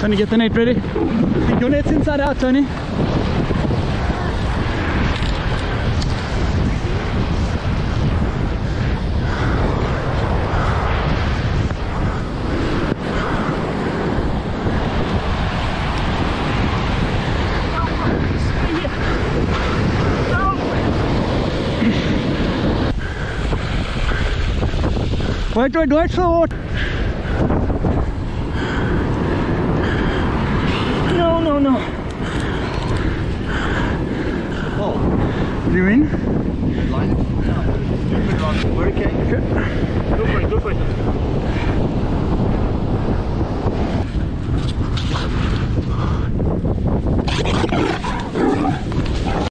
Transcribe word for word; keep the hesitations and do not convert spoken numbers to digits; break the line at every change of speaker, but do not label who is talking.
Tony, get the net ready. Think your net's inside out, Tony. Wait, wait, wait for what? No, no, no.
Oh.
What do you mean?
Line? No. Hurricane.
Okay.
Go for it, go for it.